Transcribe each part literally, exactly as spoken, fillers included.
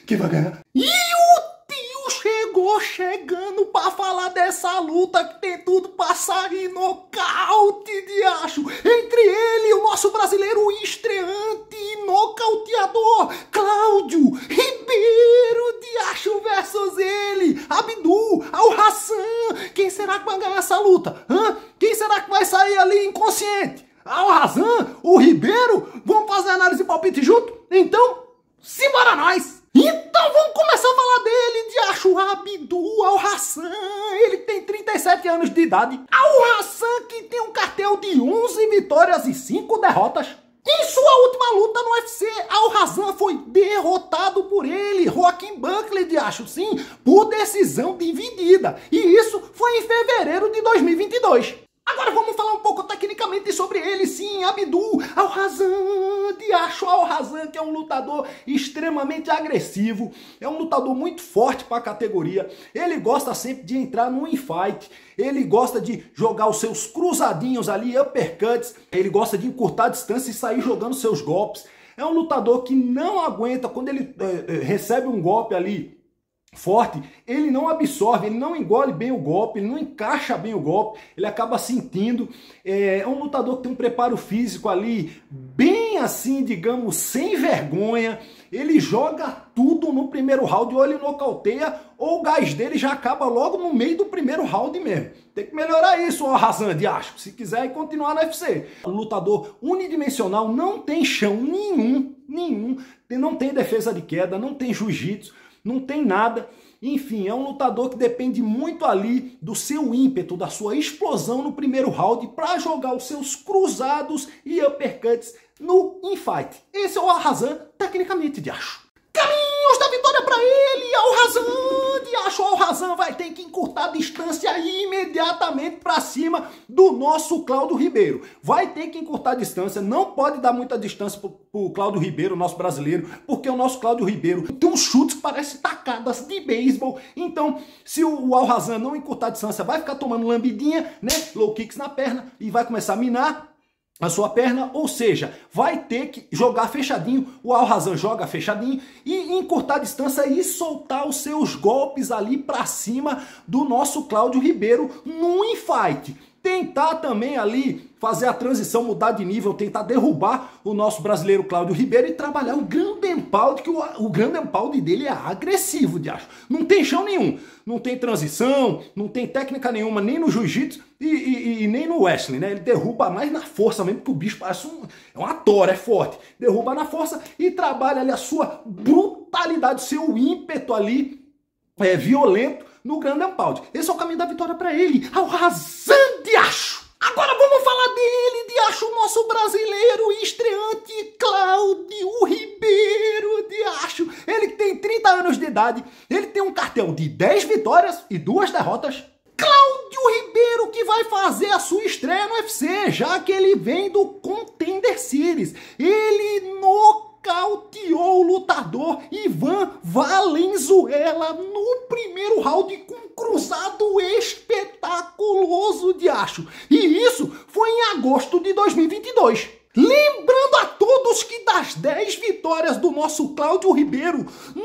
que vai ganhar. E o tio chegou chegando pra falar dessa luta que tem tudo pra sair nocaute de acho. Entre ele e o nosso brasileiro estreante e nocauteador, Cláudio Ribeiro de acho versus ele, Abdul Al-Hassan. Quem será que vai ganhar essa luta? Hã? Quem será que vai sair ali inconsciente? Al-Hassan? O Ribeiro? Vamos fazer análise e palpite junto? Então, simbora nós! Então vamos começar a falar dele, de acho Abdul Al-Hassan. Ele tem trinta e sete anos de idade. Al-Hassan que tem um cartel de onze vitórias e cinco derrotas. Em sua última luta no U F C, Al-Hassan foi derrotado por ele, Joaquim Buckley de acho, sim, por decisão dividida. E isso foi em fevereiro de dois mil e vinte e dois. Agora vamos falar um pouco tecnicamente sobre ele, sim, Abdul Al-Hassan de acho. Al-Hassan, que é um lutador extremamente agressivo, é um lutador muito forte para a categoria. Ele gosta sempre de entrar no infight, ele gosta de jogar os seus cruzadinhos ali, uppercuts, ele gosta de encurtar a distância e sair jogando seus golpes. É um lutador que não aguenta, quando ele é, recebe um golpe ali forte, ele não absorve, ele não engole bem o golpe, ele não encaixa bem o golpe, ele acaba sentindo. É um lutador que tem um preparo físico ali bem assim, digamos, sem vergonha. Ele joga tudo no primeiro round, ou ele nocauteia, ou o gás dele já acaba logo no meio do primeiro round mesmo. Tem que melhorar isso, ó, Hassan de acho, se quiser continuar no U F C. O lutador unidimensional, não tem chão nenhum, nenhum, não tem defesa de queda, não tem jiu-jitsu, não tem nada. Enfim, é um lutador que depende muito ali do seu ímpeto, da sua explosão no primeiro round para jogar os seus cruzados e uppercuts no infight. Esse é o Al-Hassan, tecnicamente, de acho. Caminhos da vitória para ele, Al-Hassan de acho. Al-Hassan vai ter que encurtar a distância imediatamente para cima do nosso Cláudio Ribeiro. Vai ter que encurtar a distância, não pode dar muita distância para o Cláudio Ribeiro, nosso brasileiro, porque o nosso Cláudio Ribeiro tem uns chutes que parecem tacadas de beisebol. Então, se o Al-Hassan não encurtar a distância, vai ficar tomando lambidinha, né? Low kicks na perna e vai começar a minar a sua perna, ou seja, vai ter que jogar fechadinho. O Al-Hassan joga fechadinho e encurtar a distância e soltar os seus golpes ali para cima do nosso Cláudio Ribeiro no infight. Tentar também ali fazer a transição, mudar de nível, tentar derrubar o nosso brasileiro Cláudio Ribeiro e trabalhar o ground and pound, que o, o ground and pound dele é agressivo, de acho. Não tem chão nenhum, não tem transição, não tem técnica nenhuma, nem no jiu-jitsu e, e, e nem no wrestling, né? Ele derruba mais na força mesmo, porque o bicho parece um, é uma tora, é forte. Derruba na força e trabalha ali a sua brutalidade, seu ímpeto ali, é, violento, no ground and pound. Esse é o caminho da vitória para ele, Al-Hassan de acho. Agora vamos falar dele, de acho, o nosso brasileiro estreante, Cláudio Ribeiro de acho. Ele tem trinta anos de idade, ele tem um cartel de dez vitórias e duas derrotas. Cláudio Ribeiro que vai fazer a sua estreia no U F C, já que ele vem do Contender Series. Ele nocauteou o lutador Ivan Valenzuela no primeiro round com um cruzado espetaculoso de acho. E isso foi em agosto de dois mil e vinte e dois. Lembrando a todos que das dez vitórias do nosso Cláudio Ribeiro,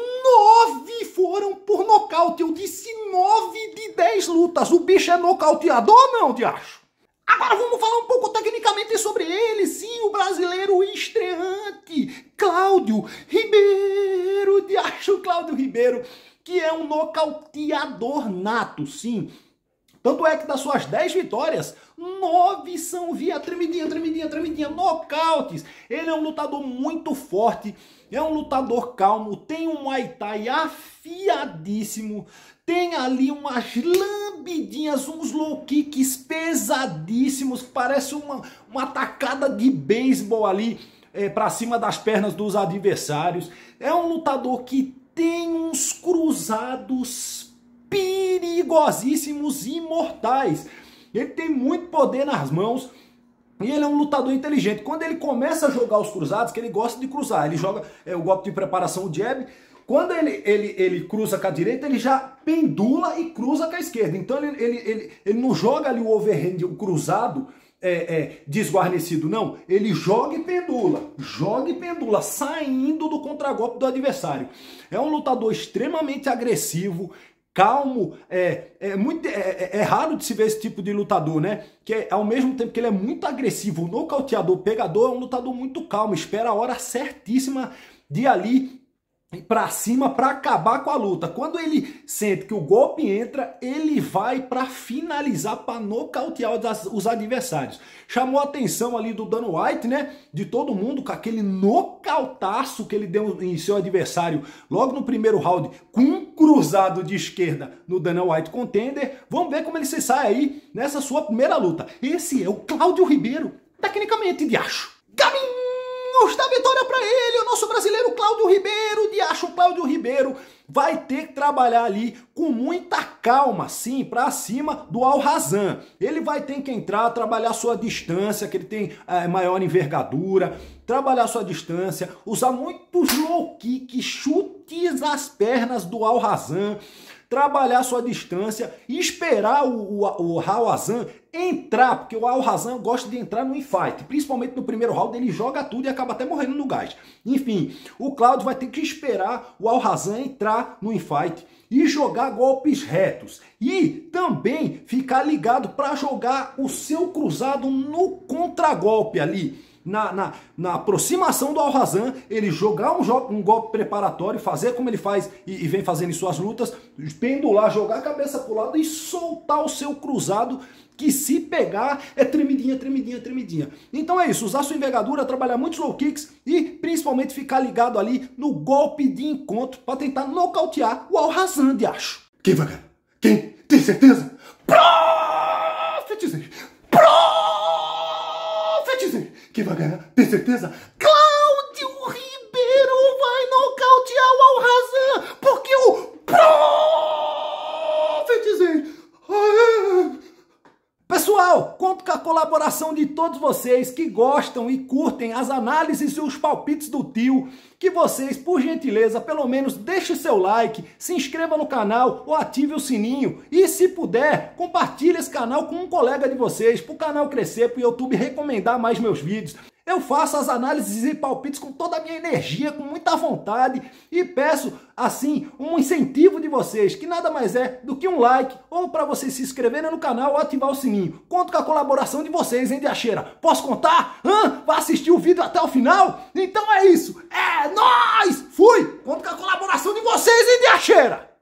nove foram por nocaute. Eu disse nove de dez lutas. O bicho é nocauteador ou não, de acho? Agora vamos falar um pouco tecnicamente sobre ele, sim, o brasileiro estreante, Cláudio Ribeiro de acho. Cláudio Ribeiro, que é um nocauteador nato, sim. Tanto é que das suas dez vitórias, nove são via tremidinha, tremidinha, tremidinha, nocautes. Ele é um lutador muito forte, é um lutador calmo, tem um Muay Thai afiadíssimo, tem ali umas lambidinhas, uns low kicks pesadíssimos, que parece uma, uma tacada de beisebol ali é, para cima das pernas dos adversários. É um lutador que tem uns cruzados perigosíssimos e mortais. Ele tem muito poder nas mãos e ele é um lutador inteligente. Quando ele começa a jogar os cruzados, que ele gosta de cruzar, ele joga é, o golpe de preparação, o jab. Quando ele, ele, ele cruza com a direita, ele já pendula e cruza com a esquerda. Então ele, ele, ele, ele não joga ali o overhand, o cruzado, é, é, desguarnecido, não. Ele joga e pendula, joga e pendula, saindo do contragolpe do adversário. É um lutador extremamente agressivo, calmo, é, é, muito, é, é raro de se ver esse tipo de lutador, né? Que é, ao mesmo tempo que ele é muito agressivo, nocauteador, pegador, é um lutador muito calmo, espera a hora certíssima de ali pra cima para acabar com a luta. Quando ele sente que o golpe entra, ele vai para finalizar, para nocautear os adversários. Chamou a atenção ali do Dana White, né? De todo mundo, com aquele nocautaço que ele deu em seu adversário logo no primeiro round, com um cruzado de esquerda no Dana White Contender. Vamos ver como ele se sai aí nessa sua primeira luta. Esse é o Cláudio Ribeiro, tecnicamente de acho. Caminhos da vitória para ele, o nosso brasileiro Cláudio Ribeiro, de acho. Cláudio Ribeiro vai ter que trabalhar ali com muita calma, sim, para cima do Alhassan. Ele vai ter que entrar, trabalhar sua distância, que ele tem é, maior envergadura, trabalhar sua distância, usar muitos low kicks, chutes nas pernas do Alhassan, trabalhar sua distância e esperar o, o, o Alhassan entrar, porque o Alhassan gosta de entrar no infight, principalmente no primeiro round, ele joga tudo e acaba até morrendo no gás. Enfim, o Cláudio vai ter que esperar o Alhassan entrar no infight e jogar golpes retos. E também ficar ligado para jogar o seu cruzado no contragolpe ali. Na, na, na aproximação do Alhassan, ele jogar um, um golpe preparatório, fazer como ele faz e, e vem fazendo em suas lutas, pendular, jogar a cabeça para o lado e soltar o seu cruzado, que se pegar é tremidinha, tremidinha, tremidinha. Então é isso, usar sua envergadura, trabalhar muitos low kicks e principalmente ficar ligado ali no golpe de encontro para tentar nocautear o Alhassan, de acho. Quem vai ganhar? Quem? Tem certeza? Profetizei! Profetizei! Quem vai ganhar? Tem certeza? Cláudio Ribeiro vai nocautear o Alhassan, porque o profetizei! Pessoal, conto com a colaboração de todos vocês que gostam e curtem as análises e os palpites do tio, que vocês, por gentileza, pelo menos deixe seu like, se inscreva no canal ou ative o sininho e, se puder, compartilhe esse canal com um colega de vocês, para o canal crescer, para o YouTube recomendar mais meus vídeos. Eu faço as análises e palpites com toda a minha energia, com muita vontade e peço, assim, um incentivo de vocês, que nada mais é do que um like ou para vocês se inscreverem no canal ou ativar o sininho. Conto com a colaboração de vocês, hein, Diacheira? Posso contar? Hã? Vai assistir o vídeo até o final? Então é isso. É nóis! Fui! Conto com a colaboração de vocês, hein, Diacheira?